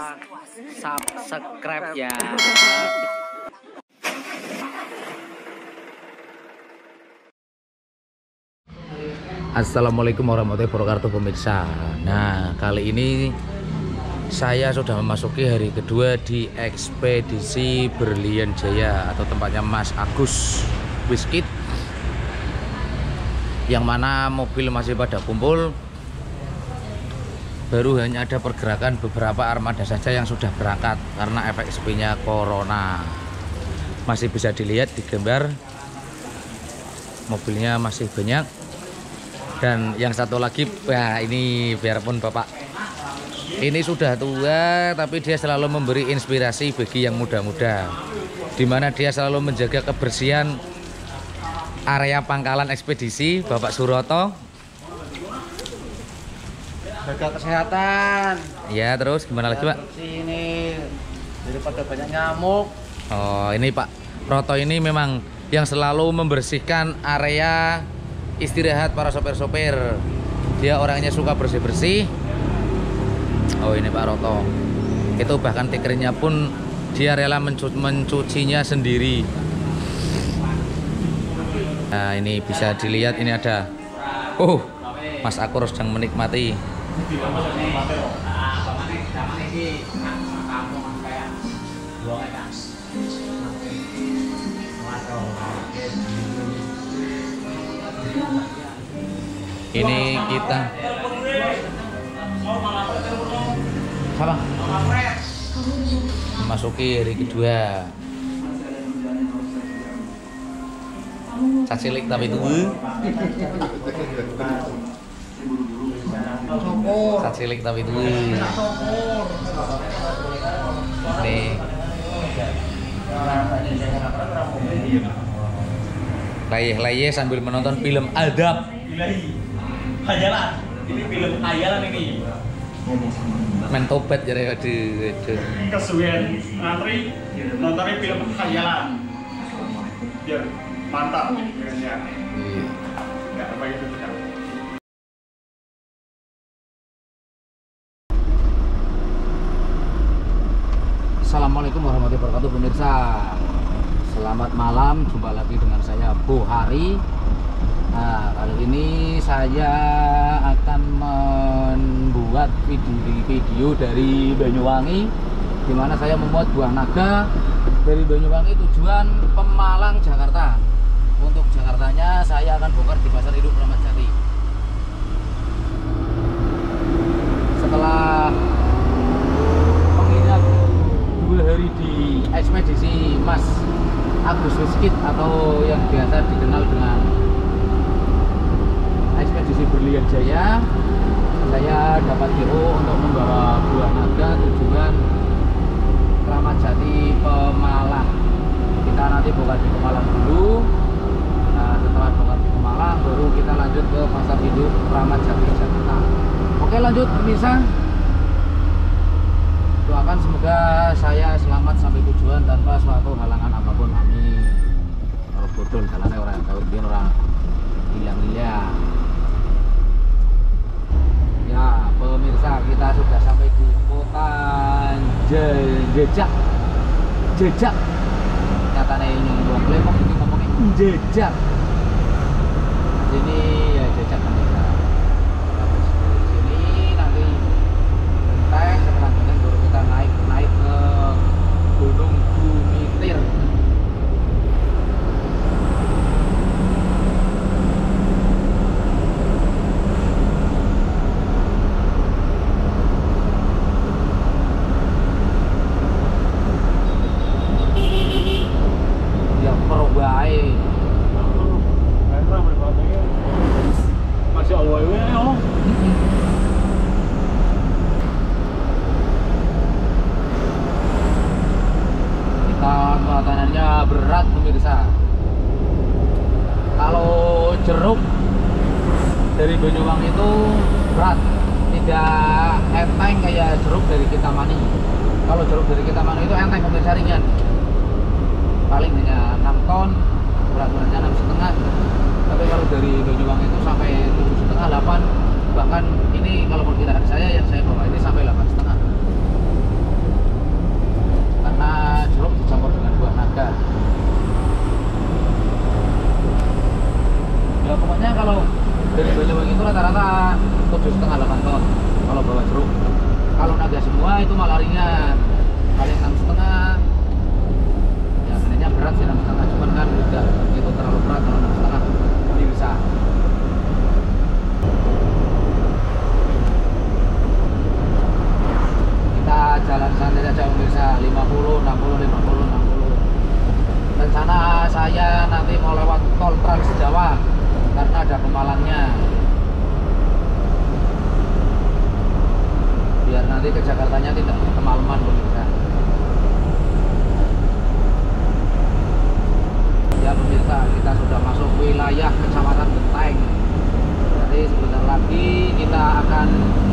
subscribe ya. Assalamualaikum warahmatullahi wabarakatuh pemirsa. Nah, kali ini saya sudah memasuki hari kedua di ekspedisi Berlian Jaya atau tempatnya Mas Agus Wiskit, yang mana mobil masih pada kumpul. Baru hanya ada pergerakan beberapa armada saja yang sudah berangkat karena efek sepinya corona. Masih bisa dilihat di gambar, mobilnya masih banyak. Dan yang satu lagi, wah ini biarpun bapak ini sudah tua, tapi dia selalu memberi inspirasi bagi yang muda-muda, dimana dia selalu menjaga kebersihan area pangkalan ekspedisi. Bapak Suroto, jaga kesehatan ya. Terus gimana lagi Pak? Ini daripada banyak nyamuk. Oh, ini Pak Roto ini memang yang selalu membersihkan area istirahat para sopir-sopir. Dia orangnya suka bersih-bersih. Oh, ini Pak Roto. Itu bahkan tikernya pun dia rela mencucinya sendiri. Nah, ini bisa dilihat, ini ada Mas Akur sedang menikmati. Ini kita apa? Memasuki hari kedua. Cacilik tapi itu. Cacilik tapi itu. Nih. Layeh-layeh sambil menonton film adab. Hayalan, ini film hayalan ini. Main tobat jadi Kesuwen ngantri nontonnya film hayalan. Biar mantap filmnya. Enggak apa itu kan. Assalamualaikum warahmatullahi wabarakatuh pemirsa. Selamat malam, jumpa lagi dengan saya Bu Hari. Nah, kali ini saya akan membuat video dari Banyuwangi, di mana saya membuat buah naga dari Banyuwangi tujuan Pemalang, Jakarta. Untuk Jakartanya saya akan bongkar di Pasar Induk Kramat Jati. Setelah menginap 2 hari di ekspedisi Mas Agus Wiskit atau yang biasa dikenal dengan ekspedisi Berlian Jaya, saya dapat hero untuk membawa buah naga tujuan Kramat Jati Pemalang. Kita nanti bongkar di Pemalang dulu. Nah, setelah bongkar di Pemalang baru kita lanjut ke Pasar Induk Kramat Jati Jakarta. Oke, lanjut pemirsa. Doakan semoga saya selamat sampai tujuan tanpa suatu halangan apapun, amin. Kalau bodol jalannya orang tahu dia orang hilang-hilang. Ya pemirsa, kita sudah sampai di kota Jejak. Nyatanya ini buat lemong ini ngomongnya Jejak. Ini ya Jejak pemirsa. Dari sini nanti Genteng, setelah Genteng baru kita naik ke Gunung Bumitir. Masya Allah ya. Kita makanannya berat pemirsa. Kalau jeruk dari Banyuwangi itu berat, tidak enteng kayak jeruk dari Kintamani. Kalau jeruk dari Kintamani itu enteng pemirsa, ringan. Paling hanya 6 ton, berat-beratnya 6,5. Tapi kalau dari Banyuwangi itu sampai 7,5, 8. Bahkan ini kalau perkiraan saya yang saya bawa ini sampai 8,5. olahraga semua itu malah ringan, paling 6,5. Ya sebenarnya berat sih 6,5, cuman kan udah itu terlalu berat kalau 6,5 bisa. Kita jalan santai saja pemirsa, 50, 60, 50, 60. Rencana saya nanti mau lewat tol Trans Jawa karena ada Pemalangnya. Biar nanti ke Jakartanya tidak kemalaman pemirsa. Ya pemirsa, kita sudah masuk wilayah Kecamatan Genteng. Jadi sebentar lagi kita akan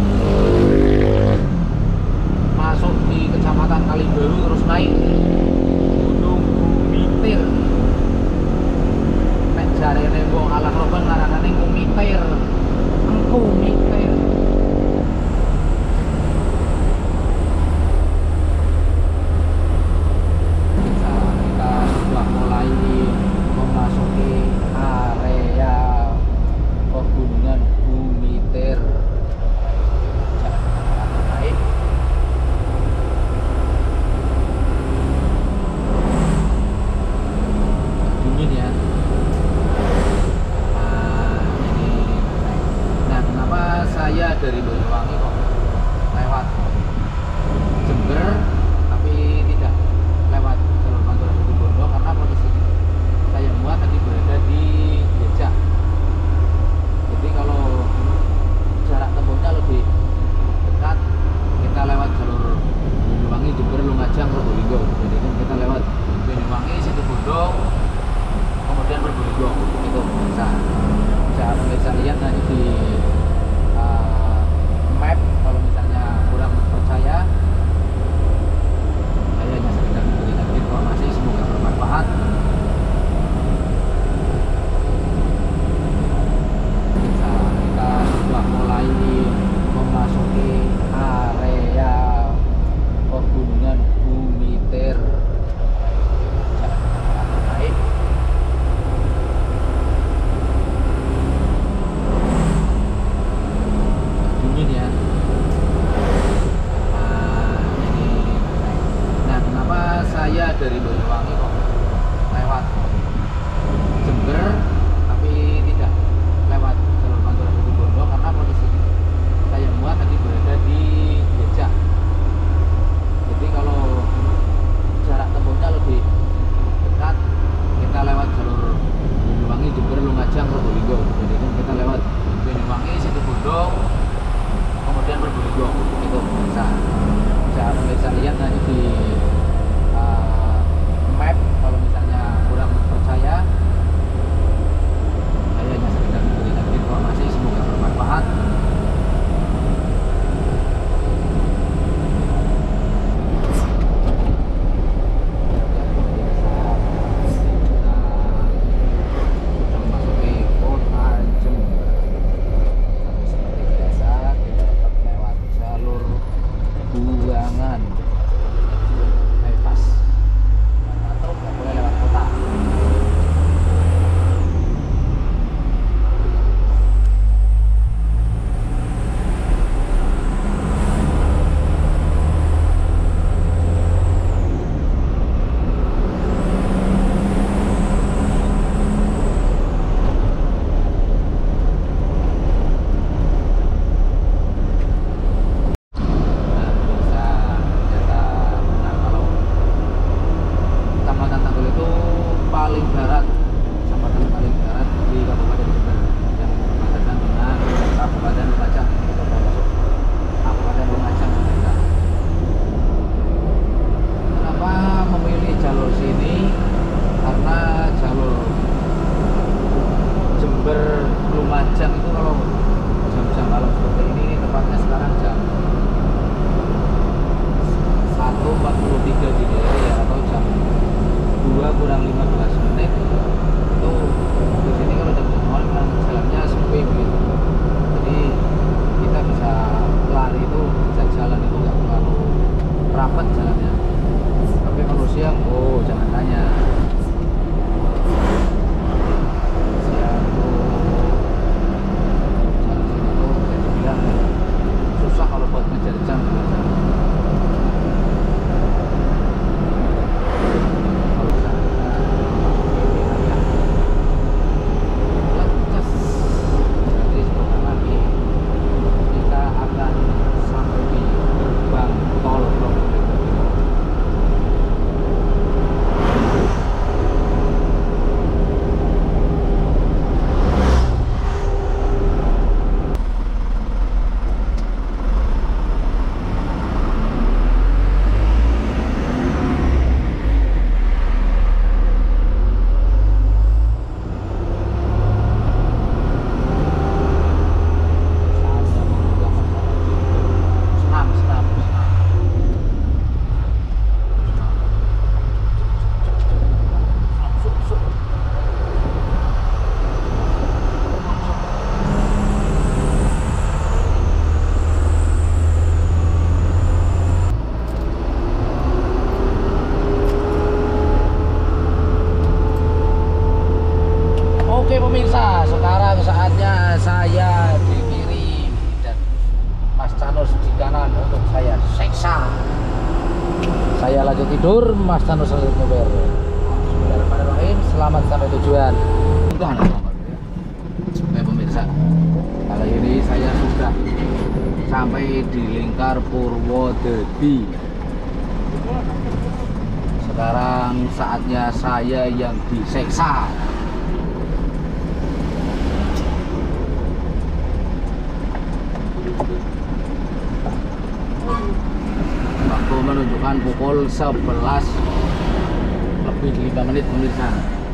masuk di Kecamatan Kalibaru terus naik Gunung Bumitir. Nek jarene wong ala Roben ngaranane Kumitir. Kumitir. Kita sudah mulai memasuki area pegunungan Bumitir. Naik. Dingin ya. Nah, kenapa saya dari Banyuwangi kok lewat Jember tapi tidak lewat jalur Pantura Situbondo? Karena posisi saya muat tadi berada di Becak. Jadi kalau jarak tempuhnya lebih dekat, kita lewat jalur Banyuwangi, Jember, Lumajang, Probolinggo. Jadi kan kita lewat Banyuwangi, Situbondo, kemudian Probolinggo. Itu bisa pemirsa lihat nanti di map. Kalau misalnya kurang percaya, saya hanya sekedar memberikan informasi, semoga bermanfaat. Kita sudah mulai memasuki area pegunungan Bumitir. Naik. Dingin ya. Nah, kenapa saya dari Banyuwangi kok lewat Jember tapi tidak lewat jalur Pantura Situbondo? Karena posisi saya muat tadi berada di Becak. Jadi kalau jarak tempuhnya lebih dekat, kita lewat jalur Banyuwangi, Jember, Lumajang, Probolinggo. Jadi kan kita lewat Banyuwangi, Situbondo, kemudian Probolinggo. Itu bisa pemirsa lihat nanti di map. Kalau misalnya kurang percaya, saya hanya sekedar memberikan informasi, semoga bermanfaat. Sudah memasuki kota Jember. Seperti biasa kita tetap lewat jalur Buangan, bypass, atau nggak boleh lewat kota. Kecamatan Tanggul itu paling barat, kecamatan paling barat di Kabupaten Jember yang berbatasan dengan Kabupaten Lumajang. Kita masuk Kabupaten Lumajang. Kenapa memilih jalur sini? Karena jalur Jember Lumajang itu kalau jam-jam malam seperti ini tepatnya sekarang jam 1.43 dini hari ya, atau jam 2 kurang 15 menit. Itu di sini kalau jam malam memang jalannya sepi begitu. Jadi kita bisa lari itu, bisa jalan itu nggak terlalu rapat jalannya. Tapi kalau siang, oh jangan tanya. Siang tuh jalan sini tuh bisa dibilang susah kalau buat ngejar jam. lanjut tidur, Mas Tanus lanjut nyeber. Bismillahirrahmanirrahim, selamat sampai tujuan. Oke pemirsa, kali ini saya sudah sampai di Lingkar Purwodadi. Sekarang saatnya saya yang diseksa. Waktu menunjukkan pukul 11 lebih 5 menit pemirsa.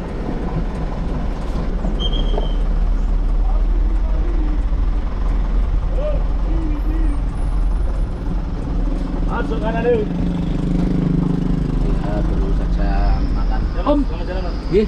Masuk kanan dulu. Ya, dulu saja makan. Om, iya.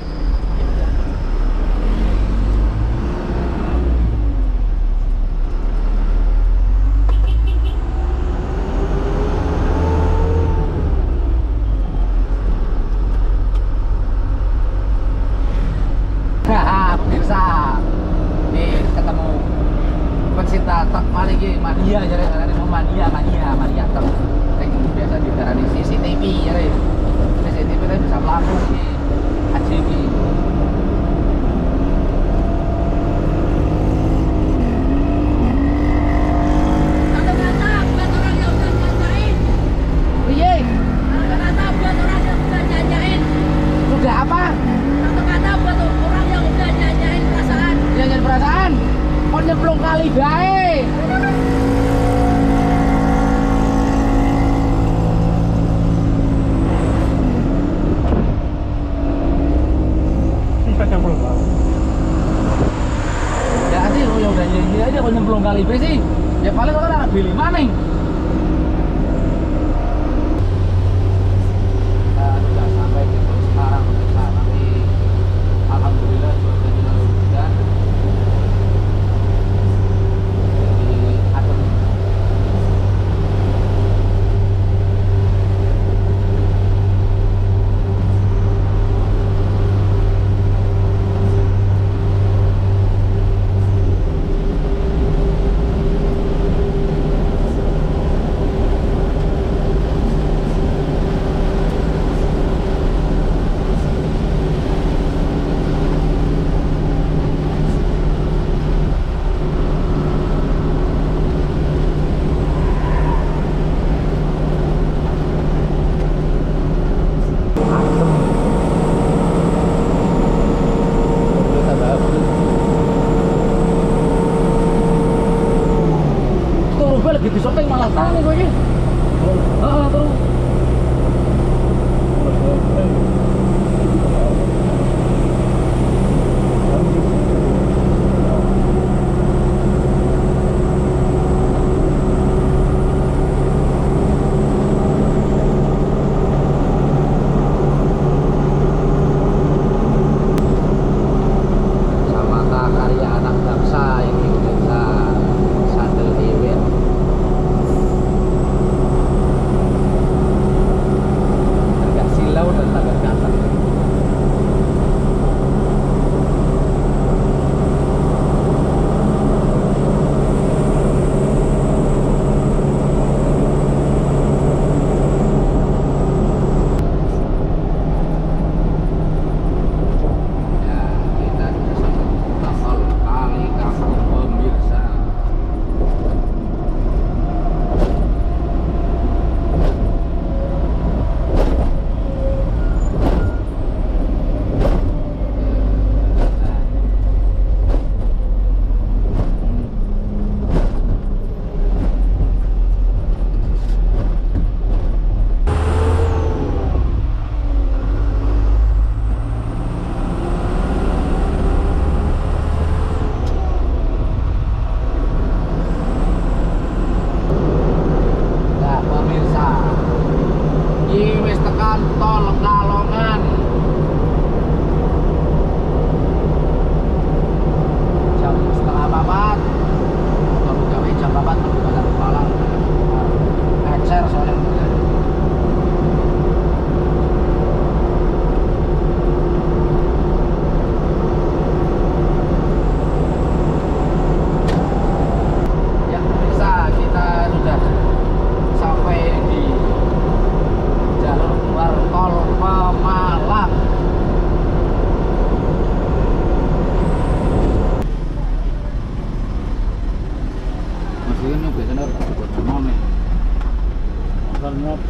Pemirsa, nih ketemu pecinta truk mari ki mania jadi karena mau mania truk yang biasa digarani CCTV ya CCTV itu bisa melakukan haji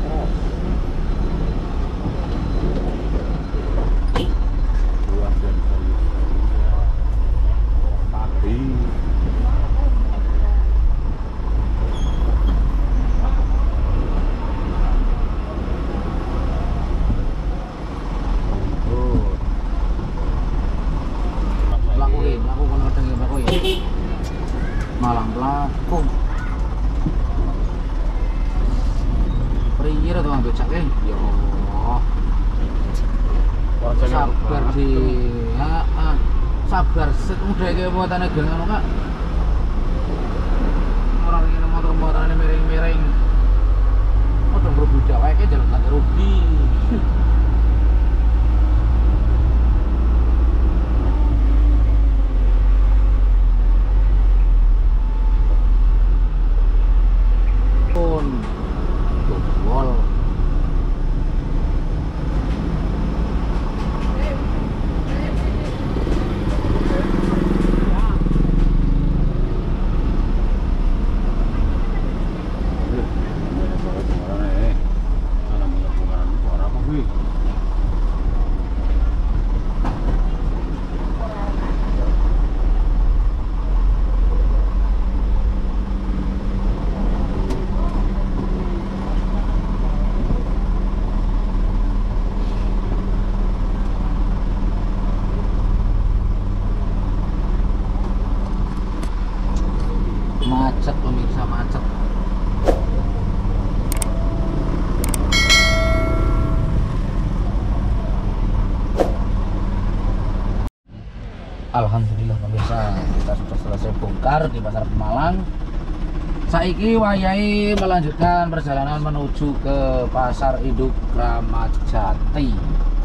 Buah dan sayur-sayuran padi. Lakuin, laku kono keteng laku ya. Malang pelaku. Priye to Bang becak e? Ya Allah. Sabar di. Heeh. Sabar set udah iki muatane geng ngono Kak. Orang ini motor-motorane miring-miring. Udah berbudak wae ke jalan gak rugi. Pun jebol. Macet pemirsa, macet. Alhamdulillah pemirsa, kita sudah selesai bongkar di Pasar Pemalang. Saiki wayahe melanjutkan perjalanan menuju ke Pasar Induk Kramat Jati.